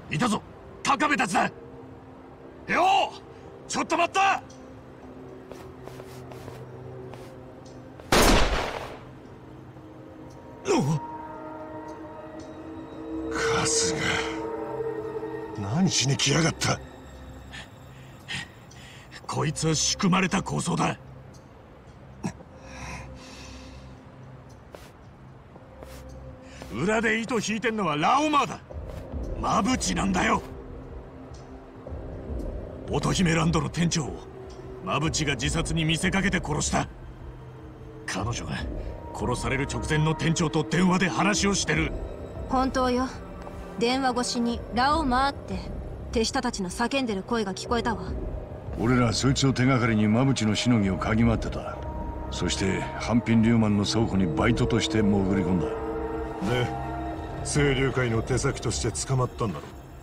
いたぞ高部たちだ。ようちょっと待った。 カスが何しに来やがった。 こいつは仕組まれた構想だ。裏で糸引いてんのはラオマーだ。マブチなんだよ。乙姫ランドの店長をマブチが自殺に見せかけて殺した。彼女が殺される直前の店長と電話で話をしてる。 本当よ。電話越しにラオマーって手下たちの叫んでる声が聞こえたわ。 俺らそいつを手がかりにマブチのしのぎを嗅ぎ回ってた。そして半品リューマンの倉庫にバイトとして潜り込んだ。 で清流会の手先として捕まったんだろ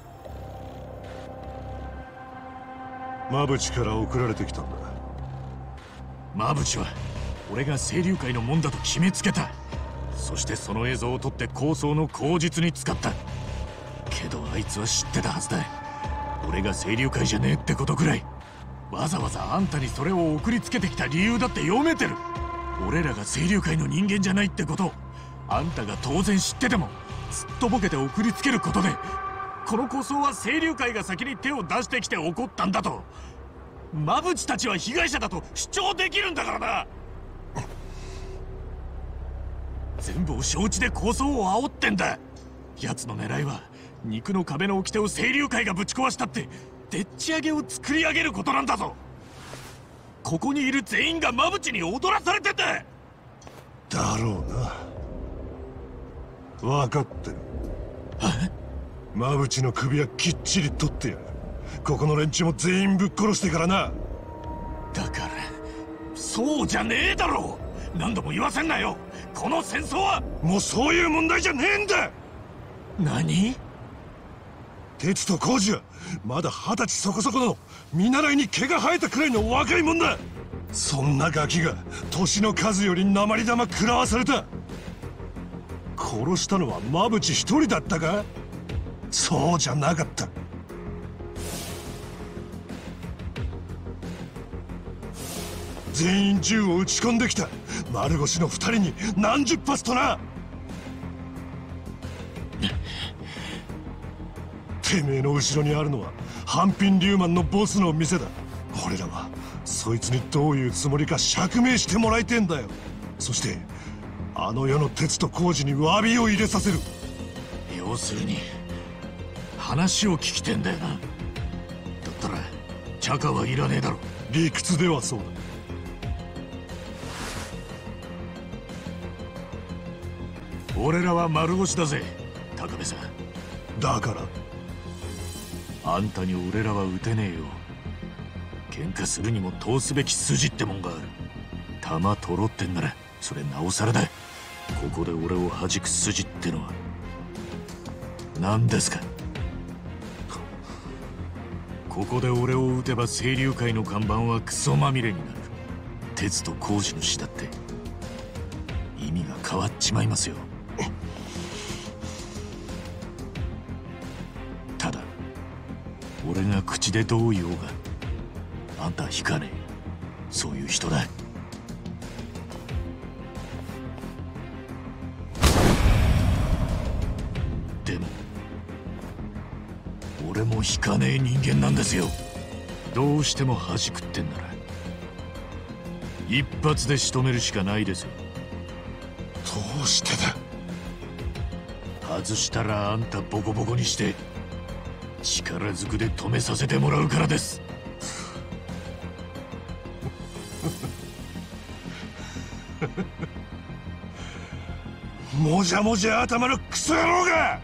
う。マブチから送られてきたんだ。 マブチは俺が清流会のもんだと決めつけた。そしてその映像を撮って構想の口実に使った。けどあいつは知ってたはずだ。俺が清流会じゃねえってことくらい。わざわざあんたにそれを送りつけてきた理由だって読めてる。俺らが清流会の人間じゃないってことをあんたが当然知っててもすっとぼけて送りつけることで、この構想は清流会が先に手を出してきて起こったんだとマブチたちは被害者だと主張できるんだからな。全部を承知で構想を煽ってんだ。奴の狙いは肉の壁の掟を清流会がぶち壊したってでっち上げを作り上げることなんだぞ。ここにいる全員がマブチに踊らされてんだ。 だろうな。分かってる。マブチの首はきっちり取ってやる。ここの連中も全員ぶっ殺してからな。 だからそうじゃねえだろう。何度も言わせんなよ。この戦争はもうそういう問題じゃねえんだ。 何？ 鉄と浩二はまだ20歳そこそこの見習いに毛が生えたくらいの若いもんだ。そんなガキが年の数より鉛玉食らわされた。殺したのはマブチ一人だったか？そうじゃなかった。全員銃を撃ち込んできた丸腰の2人に何十発とな。てめえの後ろにあるのは半品リューマンのボスの店だ。俺らはそいつにどういうつもりか釈明してもらいてんだよ。そしてあの世の鉄と工事に詫びを入れさせる。 要するに話を聞きてんだよな。だったらチャカはいらねえだろ。 理屈ではそうだ。 俺らは丸腰だぜ高部さん。 だからあんたに俺らは撃てねえよ。喧嘩するにも通すべき筋ってもんがある。弾取ろってんならそれなおさらだ。ここで俺を弾く筋ってのは何ですか？ここで俺を撃てば清流会の看板はクソまみれになる。鉄と工事の死だって意味が変わっちまいますよ。ただ俺が口でどう言おうがあんたは引かねえ。そういう人だ。でも俺も引かねえ人間なんですよ。どうしても弾くってんなら一発で仕留めるしかないですよ。 どうしてだ。 外したらあんたボコボコにして力ずくで止めさせてもらうからです。 もじゃもじゃ頭のクソ野郎が。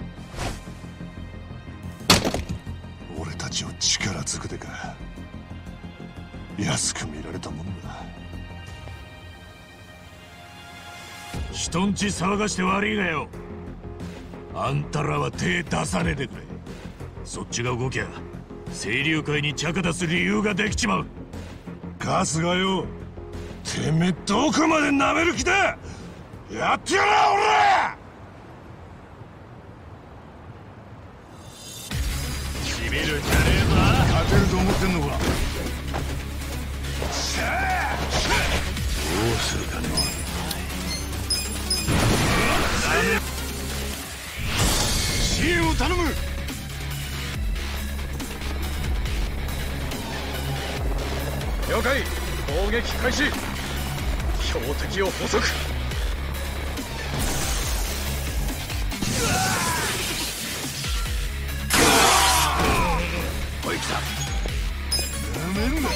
俺たちを力ずくでか。安く見られたもんだ。 人んち騒がして悪いがよ。あんたらは手出さねえでくれ。そっちが動きゃ清流会に茶化出す理由ができちまう。 ガスがよ、てめえどこまで舐める気だ。やってやら俺。 ビるんじゃねえぞ。 勝てると思ってんのか。どうするかね。支援を頼む。 了解。攻撃開始。標的を捕捉。おい来た。 やめるな。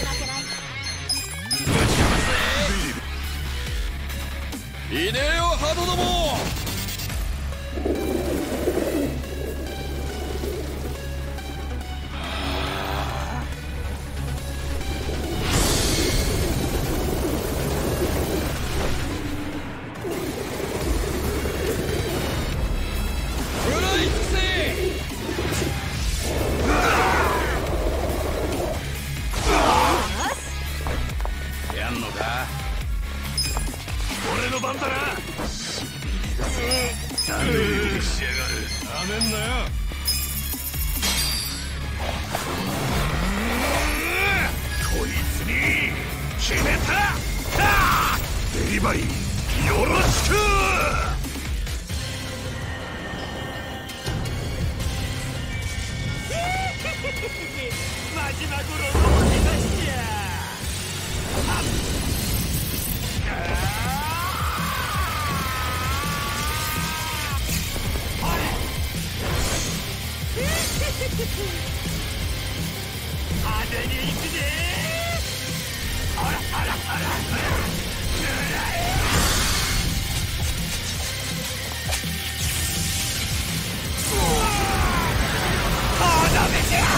いねえよハトども。やんのか。俺の番だな。ダメージしやがる。なめんなよ。こいつに決めた。デリバリーよろしく。マジマグロの手出しや。派手に行くぜ。あらあらあらあら。ダメじゃ。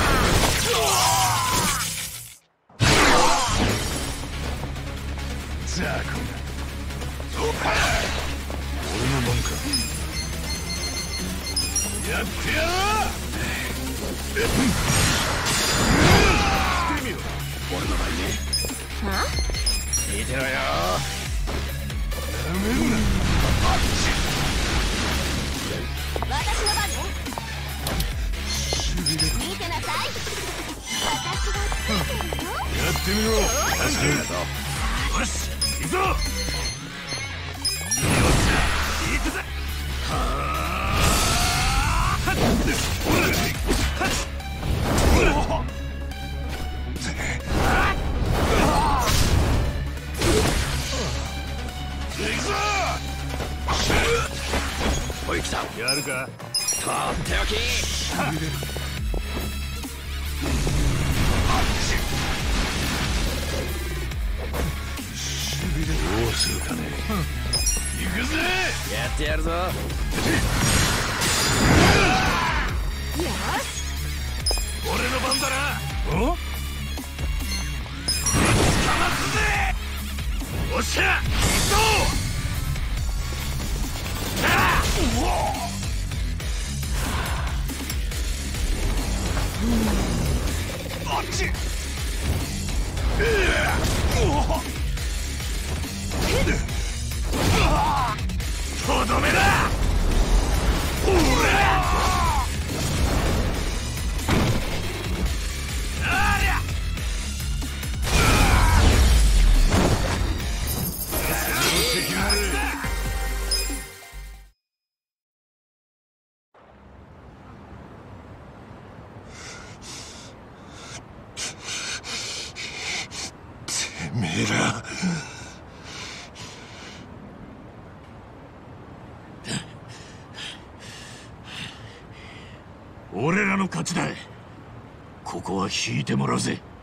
ザーコだ。俺の番か。やってやろう。してみろ。俺の番ね。 はあ？ 見てろよ。 やめるな。 私の番ね。見てなさい。私がついてるよ。 やってみろ。 ありがとう。よし行くぞ。よっしゃ行くぜ。おい来た。やるか。とっておき。 どうするかね。 行くぜ。やってやるぞ。よし。 俺の番だな。お？捕ますぜ。おっしゃ。行くぞ。あっち。とどめだ。ほら。ありゃ。 てめえら。 俺らの勝ちだ。ここは引いてもらうぜ。